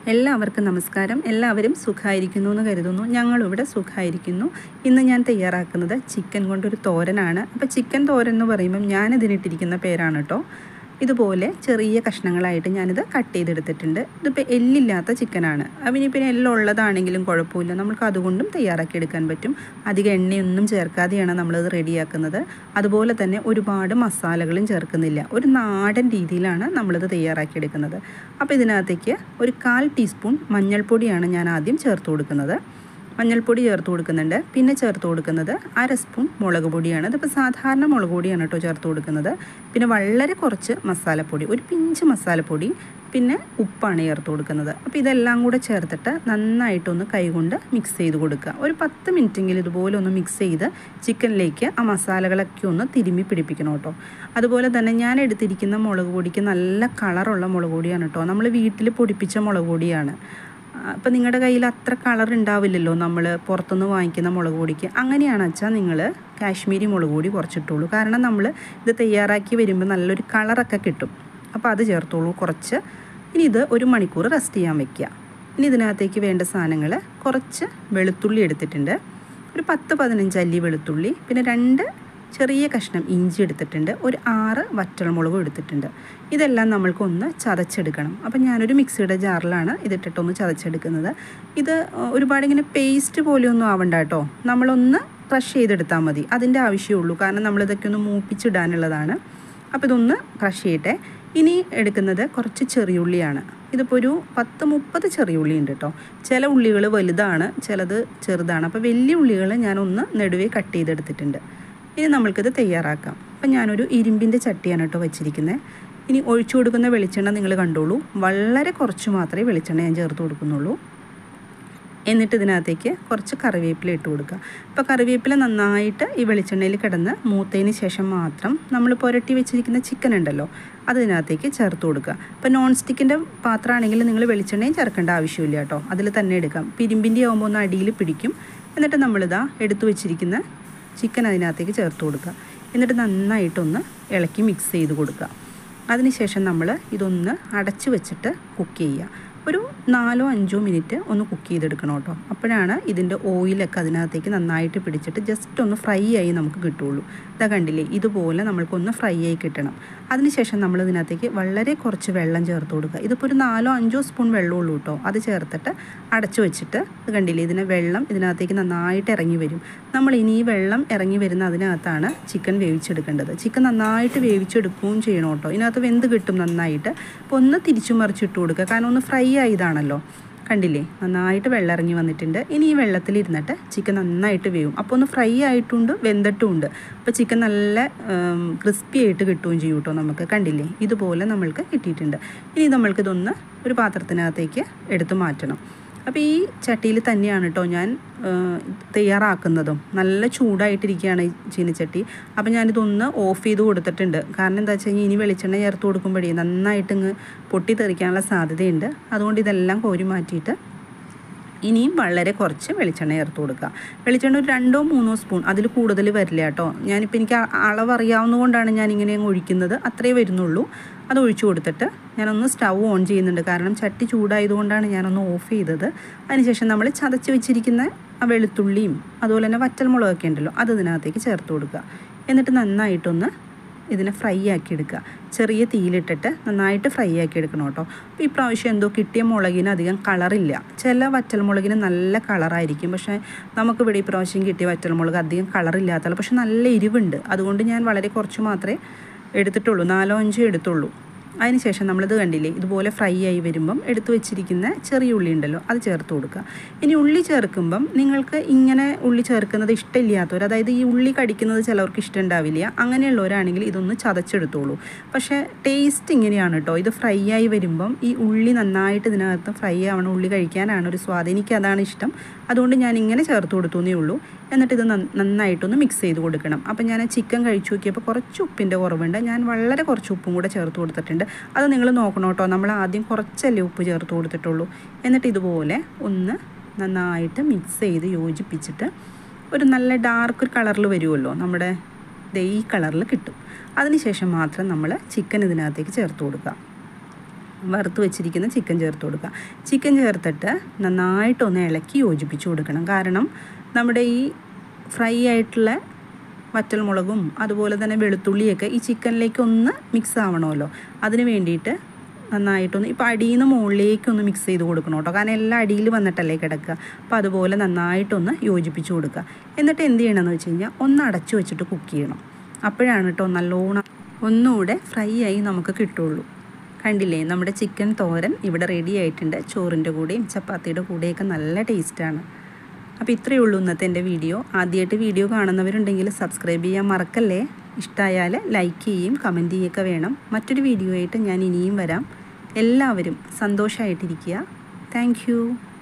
എല്ലാവർക്കും നമസ്കാരം. എല്ലാവരും സുഖമായിരിക്കുന്നു എന്ന് കരുതുന്നു. ഞങ്ങളിവിടെ സുഖമായിരിക്കുന്നു. ഇന്ന് ഞാൻ തയ്യാറാക്കുന്നത് ചിക്കൻ കൊണ്ടൊരു തോരനാണ്. അപ്പോൾ ചിക്കൻ തോരൻ എന്ന് പറയുമ്പം ഞാനിതിനിട്ടിരിക്കുന്ന പേരാണ് കേട്ടോ. ഇതുപോലെ ചെറിയ കഷ്ണങ്ങളായിട്ട് ഞാനിത് കട്ട് ചെയ്തെടുത്തിട്ടുണ്ട്. ഇതിപ്പോൾ എല്ലില്ലാത്ത ചിക്കനാണ്. പിന്നെ എല്ലുള്ളതാണെങ്കിലും കുഴപ്പമില്ല, നമുക്ക് അതുകൊണ്ടും തയ്യാറാക്കിയെടുക്കാൻ പറ്റും. അധികം എണ്ണയൊന്നും ചേർക്കാതെയാണ് നമ്മളിത് റെഡിയാക്കുന്നത്. അതുപോലെ തന്നെ ഒരുപാട് മസാലകളും ചേർക്കുന്നില്ല. ഒരു നാടൻ രീതിയിലാണ് നമ്മളിത് തയ്യാറാക്കിയെടുക്കുന്നത്. അപ്പോൾ ഇതിനകത്തേക്ക് ഒരു 1/4 ടീസ്പൂൺ മഞ്ഞൾപ്പൊടിയാണ് ഞാൻ ആദ്യം ചേർത്ത് കൊടുക്കുന്നത്. മഞ്ഞൾപ്പൊടി ചേർത്ത് കൊടുക്കുന്നുണ്ട്. പിന്നെ ചേർത്ത് കൊടുക്കുന്നത് 1/2 സ്പൂൺ മുളക് പൊടിയാണ്. ഇതിപ്പോൾ സാധാരണ മുളക് പൊടിയാണ് കേട്ടോ ചേർത്ത് കൊടുക്കുന്നത്. പിന്നെ വളരെ കുറച്ച് മസാലപ്പൊടി, ഒരു പിഞ്ച് മസാലപ്പൊടി, പിന്നെ ഉപ്പാണ് ചേർത്ത് കൊടുക്കുന്നത്. അപ്പോൾ ഇതെല്ലാം കൂടെ ചേർത്തിട്ട് നന്നായിട്ടൊന്ന് കൈകൊണ്ട് മിക്സ് ചെയ്ത് കൊടുക്കുക. ഒരു 10 മിനിറ്റെങ്കിലും ഇതുപോലെ ഒന്ന് മിക്സ് ചെയ്ത് ചിക്കനിലേക്ക് ആ മസാലകളൊക്കെ ഒന്ന് തിരുമ്മി പിടിപ്പിക്കണം കേട്ടോ. അതുപോലെ തന്നെ ഞാൻ എടുത്തിരിക്കുന്ന മുളക് പൊടിക്ക് നല്ല കളറുള്ള മുളക് പൊടിയാണ് കേട്ടോ. നമ്മൾ വീട്ടിൽ പൊടിപ്പിച്ച മുളക് പൊടിയാണ്. അപ്പോൾ നിങ്ങളുടെ കയ്യിൽ അത്ര കളർ ഉണ്ടാവില്ലല്ലോ നമ്മൾ പുറത്തുനിന്ന് വാങ്ങിക്കുന്ന മുളക് പൊടിക്ക്. അങ്ങനെയാണെന്ന് വെച്ചാൽ നിങ്ങൾ കാശ്മീരി മുളക് പൊടി കുറച്ചിട്ടുള്ളൂ. കാരണം നമ്മൾ ഇത് തയ്യാറാക്കി വരുമ്പോൾ നല്ലൊരു കളറൊക്കെ കിട്ടും. അപ്പോൾ അത് ചേർത്തോളൂ കുറച്ച്. ഇനി ഇത് 1 മണിക്കൂർ റെസ്റ്റ് ചെയ്യാൻ വെക്കുക. ഇനി ഇതിനകത്തേക്ക് വേണ്ട സാധനങ്ങൾ: കുറച്ച് വെളുത്തുള്ളി എടുത്തിട്ടുണ്ട്, ഒരു 10-15 അല്ലി വെളുത്തുള്ളി, പിന്നെ 2 ചെറിയ കഷ്ണം ഇഞ്ചി എടുത്തിട്ടുണ്ട്, ഒരു 6 വറ്റൽമുളകും എടുത്തിട്ടുണ്ട്. ഇതെല്ലാം നമ്മൾക്കൊന്ന് ചതച്ചെടുക്കണം. അപ്പം ഞാനൊരു മിക്സിയുടെ ജാറിലാണ് ഇതിട്ടിട്ടൊന്ന് ചതച്ചെടുക്കുന്നത്. ഇത് ഒരുപാട് ഇങ്ങനെ പേസ്റ്റ് പോലെയൊന്നും ആവണ്ട കേട്ടോ. നമ്മളൊന്ന് ക്രഷ് ചെയ്തെടുത്താൽ മതി. അതിൻ്റെ ആവശ്യമുള്ളൂ. കാരണം നമ്മളിതൊക്കെ ഒന്ന് മൂപ്പിച്ചിടാനുള്ളതാണ്. അപ്പോൾ ഇതൊന്ന് ക്രഷ് ചെയ്യട്ടെ. ഇനി എടുക്കുന്നത് കുറച്ച് ചെറിയുള്ളിയാണ്. ഇതിപ്പോൾ ഒരു 10-30 ചെറിയുള്ളി ഉണ്ട് കേട്ടോ. ചില ഉള്ളികൾ വലുതാണ്, ചിലത് ചെറുതാണ്. അപ്പോൾ വലിയ ഉള്ളികൾ ഞാനൊന്ന് നെടുവേ കട്ട് ചെയ്തെടുത്തിട്ടുണ്ട്. ഇനി നമ്മൾക്കിത് തയ്യാറാക്കാം. അപ്പം ഞാനൊരു ഇരുമ്പിൻ്റെ ചട്ടിയാണ് കേട്ടോ വെച്ചിരിക്കുന്നത്. ഇനി ഒഴിച്ചു കൊടുക്കുന്ന വെളിച്ചെണ്ണ നിങ്ങൾ കണ്ടോളൂ. വളരെ കുറച്ച് മാത്രമേ വെളിച്ചെണ്ണ ഞാൻ ചേർത്ത് കൊടുക്കുന്നുള്ളൂ. എന്നിട്ട് ഇതിനകത്തേക്ക് കുറച്ച് കറിവേപ്പില ഇട്ട് കൊടുക്കുക. അപ്പോൾ കറിവേപ്പില നന്നായിട്ട് ഈ വെളിച്ചെണ്ണയിൽ കിടന്ന് മൂത്തതിന് ശേഷം മാത്രം നമ്മൾ പുരട്ടി വെച്ചിരിക്കുന്ന ചിക്കൻ ഉണ്ടല്ലോ അത് ഇതിനകത്തേക്ക് ചേർത്ത് കൊടുക്കുക. ഇപ്പോൾ നോൺ സ്റ്റിക്കിൻ്റെ പാത്രമാണെങ്കിൽ നിങ്ങൾ വെളിച്ചെണ്ണയും ചേർക്കേണ്ട ആവശ്യമില്ല കേട്ടോ. അതിൽ തന്നെ എടുക്കാം. ഇരുമ്പിൻ്റെ ആകുമ്പോൾ ഒന്ന് അടിയിൽ പിടിക്കും. എന്നിട്ട് നമ്മളിതാ എടുത്തു വെച്ചിരിക്കുന്ന ചിക്കൻ അതിനകത്തേക്ക് ചേർത്ത് കൊടുക്കുക. എന്നിട്ട് നന്നായിട്ടൊന്ന് ഇളക്കി മിക്സ് ചെയ്ത് കൊടുക്കുക. അതിനുശേഷം നമ്മൾ ഇതൊന്ന് അടച്ച് വെച്ചിട്ട് കുക്ക് ചെയ്യുക. ഒരു 4-5 മിനിറ്റ് ഒന്ന് കുക്ക് ചെയ്തെടുക്കണം കേട്ടോ. അപ്പോഴാണ് ഇതിൻ്റെ ഓയിലൊക്കെ അതിനകത്തേക്ക് നന്നായിട്ട് പിടിച്ചിട്ട് ജസ്റ്റ് ഒന്ന് ഫ്രൈ ആയി നമുക്ക് കിട്ടുള്ളൂ. ഇതാ കണ്ടില്ലേ, ഇതുപോലെ നമ്മൾക്കൊന്ന് ഫ്രൈ ആയി കിട്ടണം. അതിനുശേഷം നമ്മൾ ഇതിനകത്തേക്ക് വളരെ കുറച്ച് വെള്ളം ചേർത്ത് കൊടുക്കുക. ഇതിപ്പോൾ ഒരു 4-5 സ്പൂൺ വെള്ളമുള്ളൂ കേട്ടോ. അത് ചേർത്തിട്ട് അടച്ചു വെച്ചിട്ട് ഇത് കണ്ടില്ലേ, വെള്ളം ഇതിനകത്തേക്ക് നന്നായിട്ട് ഇറങ്ങി വരും. നമ്മൾ ഇനി ഈ വെള്ളം ഇറങ്ങി വരുന്ന അതിനകത്താണ് ചിക്കൻ വേവിച്ചെടുക്കേണ്ടത്. ചിക്കൻ നന്നായിട്ട് വേവിച്ചെടുക്കുകയും ചെയ്യണം കേട്ടോ. ഇതിനകത്ത് വെന്ത് കിട്ടും നന്നായിട്ട്. അപ്പോൾ ഒന്ന് തിരിച്ചു മറിച്ചിട്ട് കൊടുക്കുക. കാരണം ഒന്ന് ഫ്രൈ ആയതാണല്ലോ. കണ്ടില്ലേ, നന്നായിട്ട് വെള്ളം ഇറങ്ങി വന്നിട്ടുണ്ട്. ഇനി ഈ വെള്ളത്തിലിരുന്നിട്ട് ചിക്കൻ നന്നായിട്ട് വേവും. അപ്പോൾ ഒന്ന് ഫ്രൈ ആയിട്ടുണ്ട്, വെന്തിട്ടുമുണ്ട്. അപ്പോൾ ചിക്കൻ നല്ല ക്രിസ്പി ആയിട്ട് കിട്ടുകയും ചെയ്യും കേട്ടോ നമുക്ക്. കണ്ടില്ലേ, ഇതുപോലെ നമ്മൾക്ക് കിട്ടിയിട്ടുണ്ട്. ഇനി നമ്മൾക്കിതൊന്ന് ഒരു പാത്രത്തിനകത്തേക്ക് എടുത്ത് മാറ്റണം. അപ്പോൾ ഈ ചട്ടിയിൽ തന്നെയാണ് കേട്ടോ ഞാൻ തയ്യാറാക്കുന്നതും. നല്ല ചൂടായിട്ടിരിക്കുകയാണ് ഈ ചീനിച്ചട്ടി. അപ്പോൾ ഞാനിതൊന്ന് ഓഫ് ചെയ്ത് കൊടുത്തിട്ടുണ്ട്. കാരണം എന്താ വെച്ച് കഴിഞ്ഞാൽ ഇനി വെളിച്ചെണ്ണ ചേർത്ത് കൊടുക്കുമ്പോഴേ നന്നായിട്ടിങ്ങ് പൊട്ടിത്തെറിക്കാനുള്ള സാധ്യതയുണ്ട്. അതുകൊണ്ട് ഇതെല്ലാം കോരി മാറ്റിയിട്ട് ഇനിയും വളരെ കുറച്ച് വെളിച്ചെണ്ണ ചേർത്ത് കൊടുക്കുക. വെളിച്ചെണ്ണ ഒരു 2-3 സ്പൂൺ, അതിൽ കൂടുതൽ വരില്ല കേട്ടോ. ഞാനിപ്പോൾ എനിക്ക് അളവ് അറിയാവുന്നതുകൊണ്ടാണ് ഞാനിങ്ങനെ ഒഴിക്കുന്നത്. അത്രേ വരുന്നുള്ളൂ. അത് ഒഴിച്ചു കൊടുത്തിട്ട് ഞാനൊന്ന് സ്റ്റൗ ഓൺ ചെയ്യുന്നുണ്ട്. കാരണം ചട്ടി ചൂടായതുകൊണ്ടാണ് ഞാനൊന്ന് ഓഫ് ചെയ്തത്. അതിനുശേഷം നമ്മൾ ചതച്ച് വെച്ചിരിക്കുന്ന ആ വെളുത്തുള്ളിയും അതുപോലെ തന്നെ വറ്റൽമുളകൊക്കെ ഉണ്ടല്ലോ അത് ഇതിനകത്തേക്ക് ചേർത്ത് കൊടുക്കുക. എന്നിട്ട് നന്നായിട്ടൊന്ന് ഇതിനെ ഫ്രൈ ആക്കി എടുക്കുക. ചെറിയ തീയിലിട്ടിട്ട് നന്നായിട്ട് ഫ്രൈ ആക്കി എടുക്കണം കേട്ടോ. അപ്പോൾ ഈ പ്രാവശ്യം എന്തോ കിട്ടിയ മുളകിന് അധികം കളറില്ല. ചില വറ്റൽമുളകിന് നല്ല കളറായിരിക്കും. പക്ഷേ നമുക്കിവിടെ ഈ പ്രാവശ്യം കിട്ടിയ വറ്റൽമുളക് അധികം കളറില്ലാത്തല്ല, പക്ഷെ നല്ല എരിവുണ്ട്. അതുകൊണ്ട് ഞാൻ വളരെ കുറച്ച് മാത്രമേ എടുത്തിട്ടുള്ളൂ, 4-5 എടുത്തുള്ളൂ. അതിനുശേഷം നമ്മളിത് കണ്ടില്ലേ, ഇതുപോലെ ഫ്രൈ ആയി വരുമ്പം എടുത്തു വെച്ചിരിക്കുന്ന ചെറിയ ഉള്ളി ഉണ്ടല്ലോ അത് ചേർത്ത് കൊടുക്കുക. ഇനി ഉള്ളി ചേർക്കുമ്പം നിങ്ങൾക്ക് ഇങ്ങനെ ഉള്ളി ചേർക്കുന്നത് ഇഷ്ടമില്ലാത്തവർ, അതായത് ഈ ഉള്ളി കടിക്കുന്നത് ചിലവർക്ക് ഇഷ്ടമുണ്ടാവില്ല, അങ്ങനെയുള്ളവരാണെങ്കിൽ ഇതൊന്ന് ചതച്ചെടുത്തോളൂ. പക്ഷേ ടേസ്റ്റ് ഇങ്ങനെയാണ് കേട്ടോ. ഇത് ഫ്രൈ ആയി വരുമ്പം ഈ ഉള്ളി നന്നായിട്ട് ഇതിനകത്ത് ഫ്രൈ ആവണം. ഉള്ളി കഴിക്കാനാണ് ഒരു സ്വാദ്. എനിക്കതാണ് ഇഷ്ടം. അതുകൊണ്ട് ഞാൻ ഇങ്ങനെ ചേർത്ത് കൊടുത്തേ ഉള്ളൂ. എന്നിട്ട് ഇത് നന്നായിട്ടൊന്ന് മിക്സ് ചെയ്ത് കൊടുക്കണം. അപ്പം ഞാൻ ചിക്കൻ കഴിച്ചു നോക്കിയപ്പോൾ കുറച്ച് ഉപ്പിൻ്റെ കുറവുണ്ട്. ഞാൻ വളരെ കുറച്ച് ഉപ്പും കൂടെ ചേർത്ത് കൊടുത്തിട്ടുണ്ട്. അത് നിങ്ങൾ നോക്കണം കേട്ടോ. നമ്മൾ ആദ്യം കുറച്ചല്ലേ ഉപ്പ് ചേർത്ത് കൊടുത്തിട്ടുള്ളൂ. എന്നിട്ട് ഇതുപോലെ ഒന്ന് നന്നായിട്ട് മിക്സ് ചെയ്ത് യോജിപ്പിച്ചിട്ട് ഒരു നല്ല ഡാർക്ക് കളറിൽ വരുമല്ലോ, നമ്മുടെ ഈ കളറിൽ കിട്ടും. അതിനുശേഷം മാത്രം നമ്മൾ ചിക്കൻ ഇതിനകത്തേക്ക് ചേർത്ത് കൊടുക്കുക. വറുത്ത് വെച്ചിരിക്കുന്ന ചിക്കൻ ചേർത്ത് കൊടുക്കുക. ചിക്കൻ ചേർത്തിട്ട് നന്നായിട്ടൊന്ന് ഇളക്കി യോജിപ്പിച്ച് കൊടുക്കണം. കാരണം നമ്മുടെ ഈ ഫ്രൈ ആയിട്ടുള്ള വറ്റൽമുളകും അതുപോലെ തന്നെ വെളുത്തുള്ളിയൊക്കെ ഈ ചിക്കനിലേക്ക് ഒന്ന് മിക്സ് ആവണമല്ലോ. അതിന് വേണ്ടിയിട്ട് നന്നായിട്ടൊന്ന് ഇപ്പോൾ അടിയിൽ നിന്ന് മുകളിലേക്കൊന്ന് മിക്സ് ചെയ്ത് കൊടുക്കണം കേട്ടോ. കാരണം എല്ലാം അടിയിൽ വന്നിട്ടല്ലേ കിടക്കുക. അപ്പോൾ അതുപോലെ നന്നായിട്ടൊന്ന് യോജിപ്പിച്ച് കൊടുക്കുക. എന്നിട്ട് എന്ത് ചെയ്യണമെന്ന് വെച്ച് കഴിഞ്ഞാൽ ഒന്ന് അടച്ചു വെച്ചിട്ട് കുക്ക് ചെയ്യണം. അപ്പോഴാണ് കേട്ടോ നല്ലോണം ഒന്നുകൂടെ ഫ്രൈ ആയി നമുക്ക് കിട്ടുള്ളൂ. കണ്ടില്ലേ, നമ്മുടെ ചിക്കൻ തോരൻ ഇവിടെ റെഡി ആയിട്ടുണ്ട്. ചോറിൻ്റെ കൂടെയും ചപ്പാത്തിയുടെ കൂടെയൊക്കെ നല്ല ടേസ്റ്റാണ്. അപ്പോൾ ഇത്രയേ ഉള്ളൂ ഇന്നത്തെ എൻ്റെ വീഡിയോ. ആദ്യമായിട്ട് വീഡിയോ കാണുന്നവരുണ്ടെങ്കിൽ സബ്സ്ക്രൈബ് ചെയ്യാൻ മറക്കല്ലേ. ഇഷ്ടമായാൽ ലൈക്ക് ചെയ്യുകയും കമൻറ്റ് ചെയ്യുകയൊക്കെ വേണം. മറ്റൊരു വീഡിയോ ആയിട്ട് ഞാൻ ഇനിയും വരാം. എല്ലാവരും സന്തോഷമായിട്ടിരിക്കുക. Thank you.